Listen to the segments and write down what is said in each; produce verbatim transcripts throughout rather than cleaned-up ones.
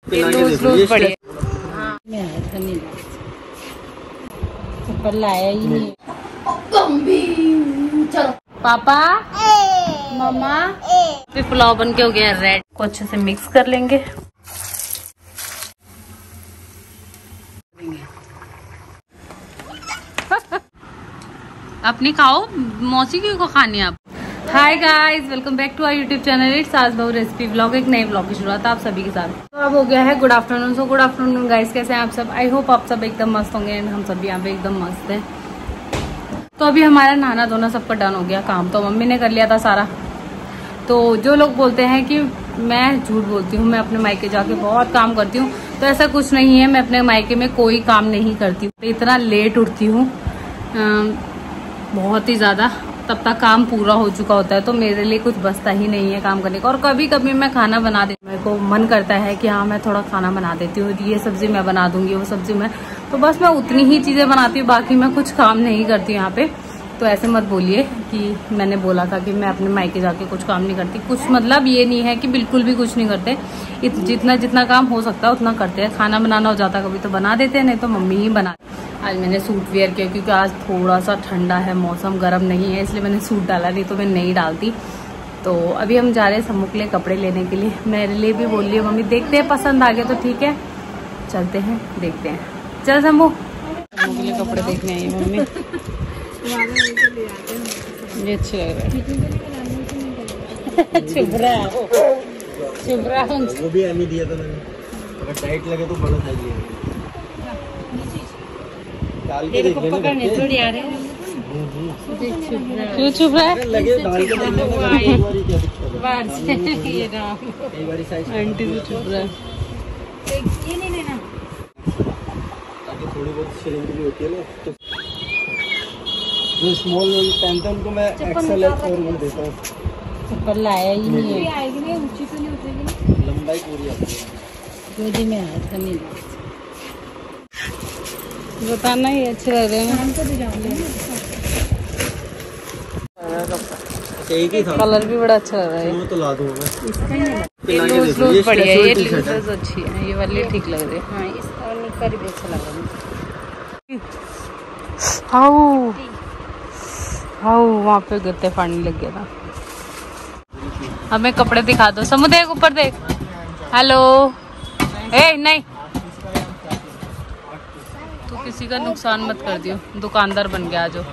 Loose loose पड़ी। चप्पल लाया ही नहीं। पापा मम्मा फिर पुलाव बन के हो गया रेड को अच्छे से मिक्स कर लेंगे। अपनी खाओ, मौसी की को खानी है आप। Hi guys, welcome back to our YouTube channel it's Saas Bahu recipe vlog. एक नए व्लॉग की शुरुआत आप सभी के साथ। तो अब हो गया है good afternoon. So good afternoon guys, कैसे हैं आप सब? आई होप आप सब एकदम मस्त होंगे एंड हम सब यहाँ पे एकदम मस्त हैं। तो अभी हमारा नहाना धोना सबका डन हो गया, काम तो मम्मी ने कर लिया था सारा। तो जो लोग बोलते हैं कि मैं झूठ बोलती हूँ, मैं अपने मायके जाके बहुत काम करती हूँ, तो ऐसा कुछ नहीं है। मैं अपने मायके में कोई काम नहीं करती हूँ। इतना लेट उठती हूँ बहुत ही ज्यादा, तब तक काम पूरा हो चुका होता है, तो मेरे लिए कुछ बचता ही नहीं है काम करने का। और कभी कभी मैं खाना बना देती हूँ, मेरे को मन करता है कि हाँ मैं थोड़ा खाना बना देती हूँ, ये सब्जी मैं बना दूंगी, वो सब्जी मैं, तो बस मैं उतनी ही चीजें बनाती हूँ, बाकी मैं कुछ काम नहीं करती यहाँ पे। तो ऐसे मत बोलिए कि मैंने बोला था कि मैं अपने मायके जाके कुछ काम नहीं करती। कुछ मतलब ये नहीं है कि बिल्कुल भी कुछ नहीं करते, जितना जितना काम हो सकता है उतना करते हैं। खाना बनाना हो जाता कभी तो बना देते हैं, नहीं तो मम्मी ही बना। आज मैंने सूट वेयर किया क्योंकि आज थोड़ा सा ठंडा है, मौसम गर्म नहीं है, इसलिए मैंने सूट डाला, नहीं तो मैं नहीं डालती। तो अभी हम जा रहे हैं सम्मू के लिए कपड़े लेने के लिए। मेरे लिए भी बोल रही है मम्मी, देखते हैं पसंद आ गया तो ठीक है, चलते हैं देखते हैं। चल सम्मू, सम्मू के लिए कपड़े देखने आई मम्मी। ये अच्छे लग रहे हैं। चुप रहा चुप रहा वो भी एमी दिया था मैंने, अगर टाइट लगे तो बड़ा साइज लिया। तेरे को पकड़ने थोड़ी आ रहे हैं। क्यों चुप रहा है? लगे डाल के देखने बाहर से ये रहा कई बार साइज आंटी भी चुप रहा है। ये नहीं लेना ताकि थोड़ी बहुत शेयरिंग भी होती है ना। तो जो स्मॉल पहनते हैं उनको मैं एक्सेल और वो देता हूँ। चप्पल लाया ही नहीं है। आएगी नहीं, ऊंची तो नहीं उतरेगी, लंबाई पूरी आती है। गोदी में हाथ करनी बताना, ही अच्छे लग रहे हैं। कलर भी बड़ा अच्छा लग रहा है। तो ला दूंगा। ये लूज लूज बढ़िया है, ये लूज अच्छी है, ये वाली ठीक लग रही है। हाँ, इसका निक्कर भी अच्छा लग रहा है। हाउ हाउ वहाँ पे गिरते पानी लग गया था। हमें कपड़े दिखा दो। समु देख, ऊपर देख। हेलो, ए नहीं, तो किसी का नुकसान मत कर दियो, दुकानदार बन गया जो।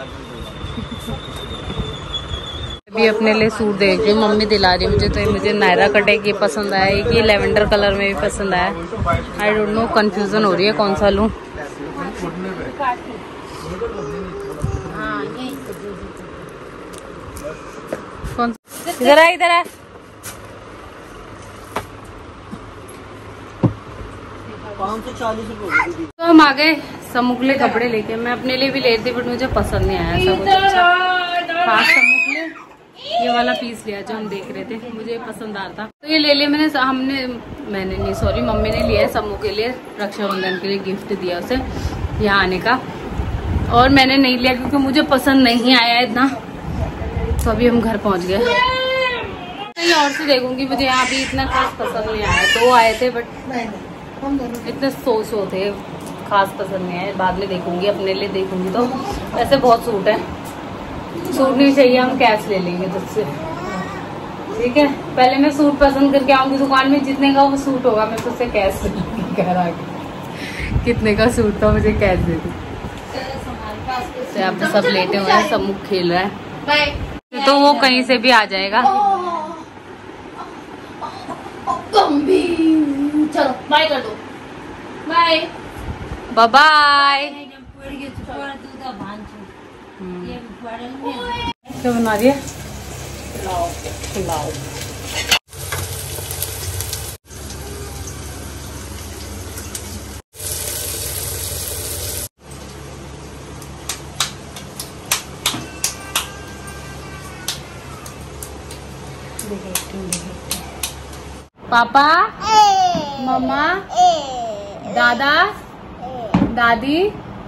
अभी अपने लिए सूट देख रही हूँ, मम्मी दिला रही है मुझे। तो ये मुझे नायरा कट एक ये पसंद आया, एक ये लेवेंडर कलर में भी पसंद आया। आई डोंट नो, कंफ्यूजन हो रही है कौन सा लूँ। कौन इधर आ, इधर आ। तो हम आ गए सम्मू के लिए कपड़े लेके। मैं अपने लिए भी ले रही थी बट मुझे पसंद नहीं आया ऐसा कुछ अच्छा खास। सम्मू के लिए ये वाला पीस लिया जो हम देख रहे थे, मुझे पसंद आ रहा था, तो ये ले लिया मैंने। हमने मैंने नहीं सॉरी मम्मी ने लिया है सम्मू के लिए, रक्षाबंधन के लिए गिफ्ट दिया उसे यहाँ आने का। और मैंने नहीं लिया क्योंकि मुझे पसंद नहीं आया इतना। तो अभी हम घर पहुँच गए, कहीं और से देखूंगी। मुझे यहाँ भी इतना खास पसंद नहीं आया। दो आए थे बट इतने सो सो थे, खास पसंद नहीं आए। बाद में देखूंगी, अपने लिए देखूंगी। तो ऐसे बहुत सूट है, सूट नहीं चाहिए हम कैश ले लेंगे तुझसे, ठीक है? पहले मैं सूट पसंद करके आऊंगी दुकान में, जितने का वो सूट होगा मैं तुझसे कैश घर आके। कितने का सूट था मुझे कैश दे दी। यहाँ पे सब लेटे हुए हैं, सब मुख खेल रहा है, तो वो कहीं से भी आ जाएगा। चलो बाय कर दो, बाय बाय बाय। क्या बना रही है? पुलाव पुलाव। पापा, मम्मा, दादा, दादी।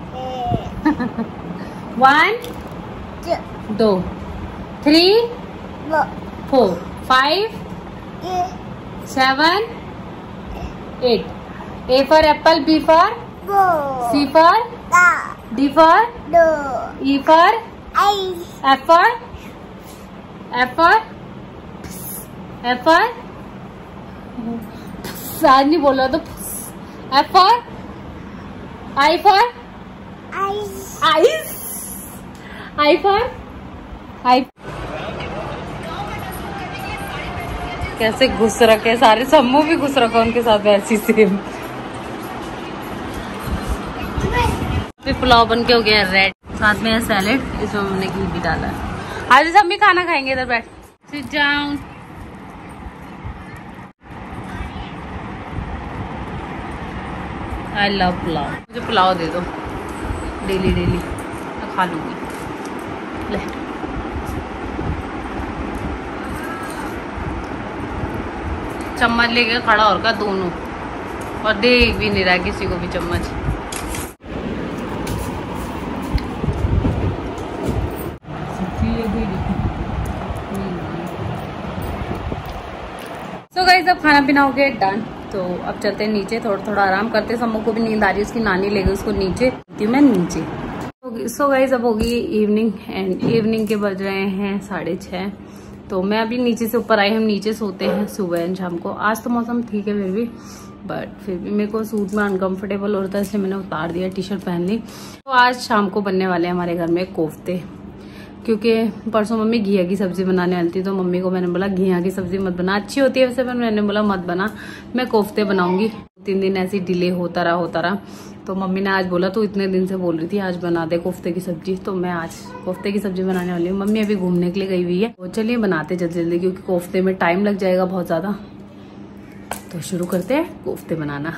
वन, दो, three, four, five, seven, Eight. A for apple, B for C for D for E for F for F for F for आज नहीं बोला तो F for I for Ice I for I कैसे घुस रखे सारे, सम्मू भी घुस रखा उनके साथ वैसी सेम। पुलाव बन के हो गया रेड, साथ में है सैलेड, इसमें हमने घी भी डाला है। आज सब भी खाना खाएंगे इधर बैठ। Sit down. I love pulao, मुझे पुलाव दे दो डेली डेली तो खा लूंगी। ले चम्मच लेके खड़ा और का दोनों, और देख भी नहीं रहा किसी को भी चम्मच। तो गाइस अब खाना पीना हो गया डन, तो अब चलते हैं नीचे, थोड़ा थोड़ा आराम करते। सम्मू को भी नींद आ रही है, उसकी नानी ले गई उसको नीचे, मैं नीचे। सो गाइस अब होगी इवनिंग, एंड इवनिंग के बज रहे हैं साढ़े छः। तो मैं अभी नीचे से ऊपर आई, हम नीचे सोते हैं सुबह एंड शाम को। आज तो मौसम ठीक है फिर भी, बट फिर भी मेरे को सूट में अनकंफर्टेबल होता है, इसलिए मैंने उतार दिया, टी शर्ट पहन ली। तो आज शाम को बनने वाले हैं हमारे घर में कोफ्ते, क्योंकि परसों मम्मी घिया की सब्जी बनाने वाली थी, तो मम्मी को मैंने बोला घिया की सब्जी मत बना, अच्छी होती है वैसे, पर मैंने बोला मत बना, मैं कोफ्ते बनाऊंगी। तीन दिन ऐसी डिले होता रहा होता रहा तो मम्मी ने आज बोला तू इतने दिन से बोल रही थी आज बना दे कोफ्ते की सब्जी, तो मैं आज कोफ्ते की सब्जी बनाने वाली हूँ। मम्मी अभी घूमने के लिए गई हुई है, तो चलिए बनाते जल्दी जल्दी, क्योंकि कोफ्ते में टाइम लग जाएगा बहुत ज्यादा। तो शुरू करते हैं कोफ्ते बनाना।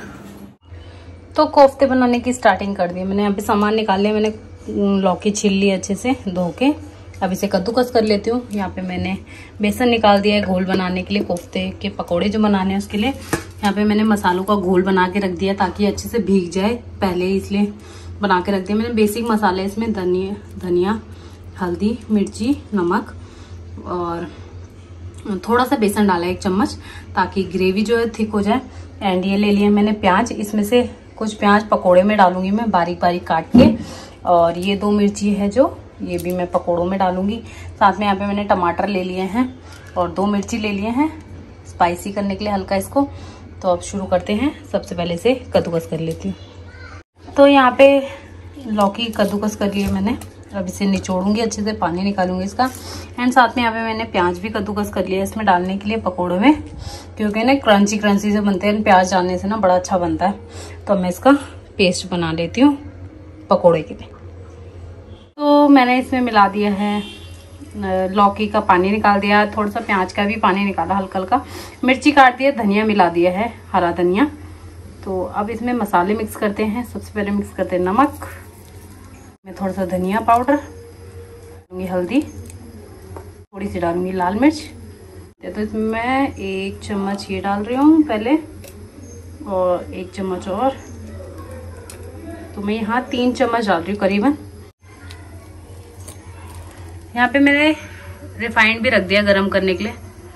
तो कोफ्ते बनाने की स्टार्टिंग कर दी मैंने। यहाँ पे सामान निकाल लिया मैंने, लौकी छील ली अच्छे से धो के, अब इसे कद्दूकस कर लेती हूँ। यहाँ पे मैंने बेसन निकाल दिया है घोल बनाने के लिए, कोफ्ते के पकोड़े जो बनाने हैं उसके लिए। यहाँ पे मैंने मसालों का घोल बना के रख दिया ताकि अच्छे से भीग जाए पहले, इसलिए बना के रख दिया मैंने। बेसिक मसाले इसमें धनिया धनिया हल्दी मिर्ची नमक और थोड़ा सा बेसन डाला है एक चम्मच, ताकि ग्रेवी जो है थिक हो जाए। एंड ये ले लिया मैंने प्याज, इसमें से कुछ प्याज पकोड़े में डालूंगी मैं बारीक बारीक काट के, और ये दो मिर्ची है जो ये भी मैं पकोड़ों में डालूंगी। साथ में यहाँ पे मैंने टमाटर ले लिए हैं और दो मिर्ची ले लिए हैं स्पाइसी करने के लिए हल्का इसको। तो अब शुरू करते हैं, सबसे पहले से कद्दूकस कर लेती हूँ। तो यहाँ पे लौकी कद्दूकस कर लिए मैंने, अब इसे निचोड़ूंगी अच्छे से, पानी निकालूंगी इसका। एंड साथ में यहाँ पे मैंने प्याज भी कद्दूकस कर लिया इसमें डालने के लिए पकोड़ों में, क्योंकि ना क्रंची क्रंची से बनते हैं, प्याज डालने से ना बड़ा अच्छा बनता है। तो मैं इसका पेस्ट बना लेती हूँ पकोड़े के लिए। तो मैंने इसमें मिला दिया है लौकी का पानी निकाल दिया, थोड़ा सा प्याज का भी पानी निकाला हल्का हल्का, मिर्ची काट दिया, धनिया मिला दिया है हरा धनिया। तो अब इसमें मसाले मिक्स करते हैं। सबसे पहले मिक्स करते हैं नमक, मैं थोड़ा सा धनिया पाउडर डालूंगी, हल्दी थोड़ी सी डालूंगी, लाल मिर्च। तो इसमें मैं एक चम्मच ये डाल रही हूँ पहले, और एक चम्मच और, तो मैं यहाँ तीन चम्मच डाल रही हूँ करीबन। यहाँ पे मैंने रिफाइंड भी रख दिया गरम करने के लिए,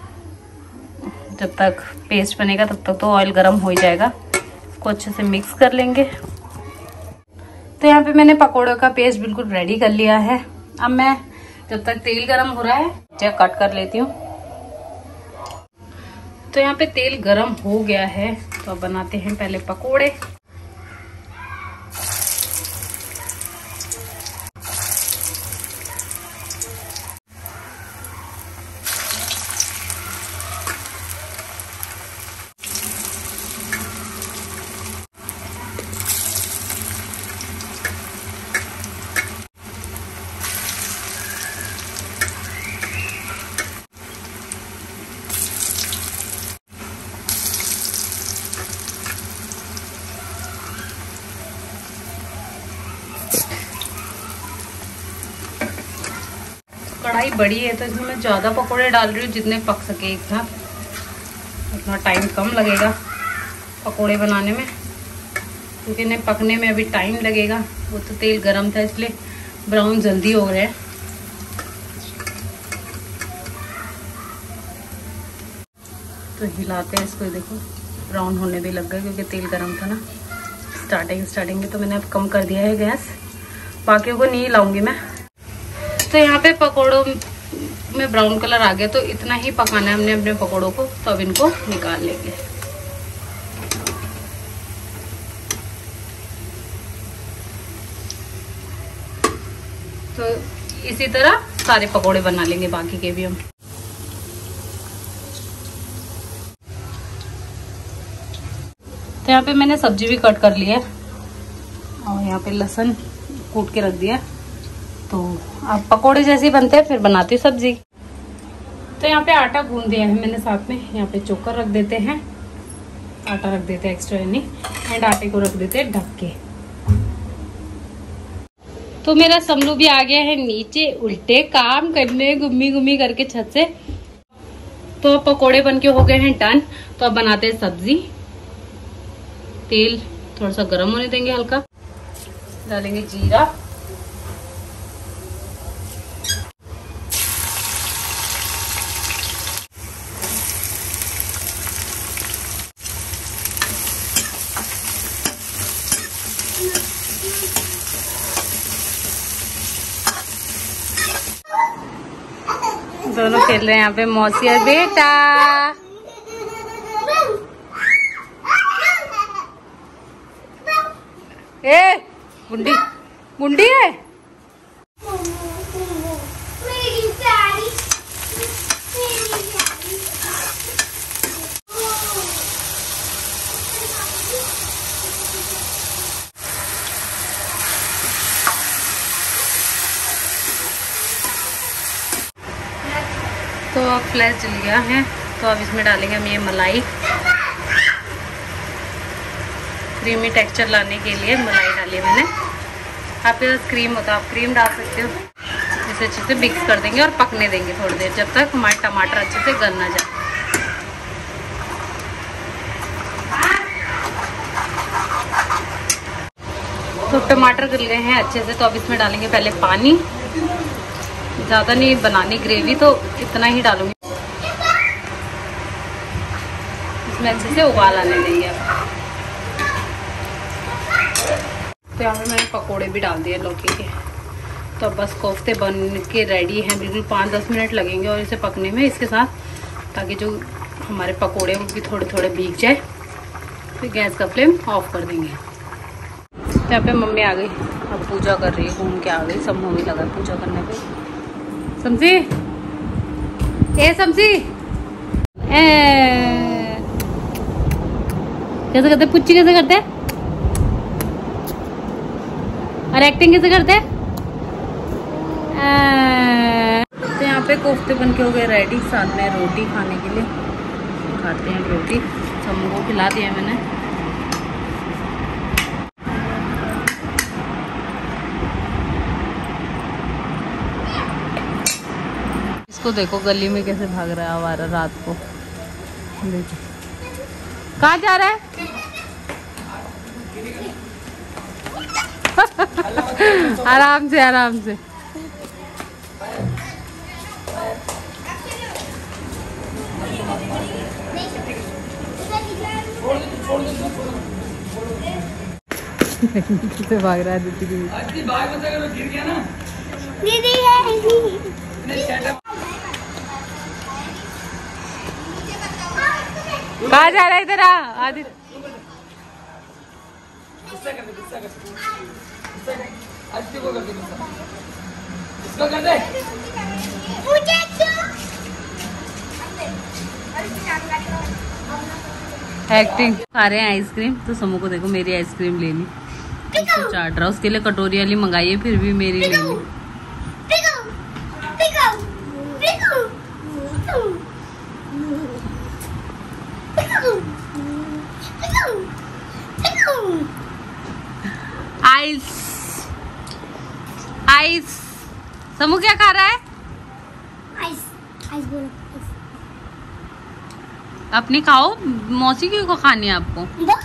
जब तक पेस्ट बनेगा तब तक तो ऑयल गरम हो ही जाएगा। इसको अच्छे से मिक्स कर लेंगे। तो यहाँ पे मैंने पकोड़ों का पेस्ट बिल्कुल रेडी कर लिया है। अब मैं जब तक तेल गरम हो रहा है चेक कट कर लेती हूँ। तो यहाँ पे तेल गरम हो गया है, तो अब बनाते हैं पहले पकोड़े। कढ़ाई बड़ी है तो इसमें मैं ज़्यादा पकोड़े डाल रही हूँ, जितने पक सके एक साथ, उतना टाइम कम लगेगा पकोड़े बनाने में, क्योंकि इन्हें पकने में अभी टाइम लगेगा। वो तो तेल गरम था इसलिए ब्राउन जल्दी हो रहे हैं। तो हिलाते हैं इसको, देखो ब्राउन होने भी लग गए क्योंकि तेल गर्म था ना स्टार्टिंग स्टार्टिंग में, तो मैंने अब कम कर दिया है गैस। बाकियों को नहीं लाऊंगी मैं। तो यहाँ पे पकौड़ों में ब्राउन कलर आ गया, तो इतना ही पकाना है हमने अपने पकौड़ों को। तो अब इनको निकाल लेंगे। तो इसी तरह सारे पकौड़े बना लेंगे बाकी के भी हम। तो यहाँ पे मैंने सब्जी भी कट कर ली है और यहाँ पे लहसुन कूट के रख दिया। तो अब पकोड़े जैसे बनते हैं फिर बनाती हूँ सब्जी। तो यहाँ पे आटा गूंद दिया है मैंने साथ में। यहाँ पे चोकर रख देते हैं, आटा रख देते हैं एक्स्ट्रा यानी, एंड आटे को रख देते हैं ढक के। तो मेरा समलू भी आ गया है नीचे उल्टे काम करने, गुम्मी गुम्मी करके छत से। तो पकोड़े बन के हो गए हैं डन। तो अब बनाते हैं सब्जी। तेल थोड़ा सा गर्म होने देंगे, हल्का डालेंगे जीरा, दोनों खेल रहे हैं यहाँ पे मौसी और बेटा। ए गुंडी गुंडी है। तो अब फ्लैश जल गया है। तो अब इसमें डालेंगे हम ये मलाई। क्रीमी टेक्सचर लाने के लिए मलाई डाली मैंने। आपके पास क्रीम होता है आप क्रीम डाल सकते हो। इसे अच्छे से मिक्स कर देंगे और पकने देंगे थोड़ी देर, जब तक हमारे टमाटर अच्छे से गल ना जाए। तो टमाटर गल गए हैं अच्छे से। तो अब इसमें डालेंगे पहले पानी। ज़्यादा नहीं बनानी ग्रेवी, तो इतना ही डालूंगी। इसमें अच्छे से उबाल आने देंगे अब। तो यहाँ पे मैंने पकोड़े भी डाल दिए लौकी के। तो अब बस कोफ्ते बन के रेडी हैं, बिल्कुल पाँच दस मिनट लगेंगे और इसे पकने में इसके साथ, ताकि जो हमारे पकोड़े वो भी थोड़े थोड़े भीग जाए। फिर गैस का फ्लेम ऑफ कर देंगे। तो यहाँ पे मम्मी आ गई, अब पूजा कर रही है, घूम के आ गई। सब मम्मी लगा पूजा करने पे। समझी ए समझी ए कैसे करते, पुच्ची कैसे करते और एक्टिंग कैसे करते। तो यहाँ पे कोफ्ते बन के हो गए रेडी, साथ में रोटी खाने के लिए। खाते हैं रोटी, समूह को खिला दिया मैंने। इसको देखो गली में कैसे भाग रहा है आवारा रात को। देखो कहाँ जा रहा है। आराम से आराम से। किसे भाग रहा है दीदी दीदी गिर गया ना दीदी है। कहाँ जा रहा है इधर आदि। एक्टिंग खा रहे हैं आइसक्रीम। तो समूह को देखो मेरी आइसक्रीम ले ली, उसको चाट रहा। उसके लिए कटोरी वाली मंगाई है, फिर भी मेरी ले ली। आइस आइस समू क्या खा रहा है। आइस आइस बोलो। अपनी खाओ, मौसी की को खानी है आपको।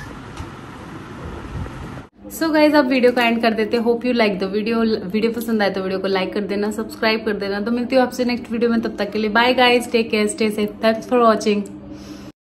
सो गाइज अब वीडियो का एंड कर देते। Hope you like the video. Video पसंद आए तो वीडियो को लाइक कर देना, सब्सक्राइब कर देना। तो मिलती हूँ आपसे नेक्स्ट वीडियो में, तब तक के लिए bye guys, take care, stay safe, thanks for watching.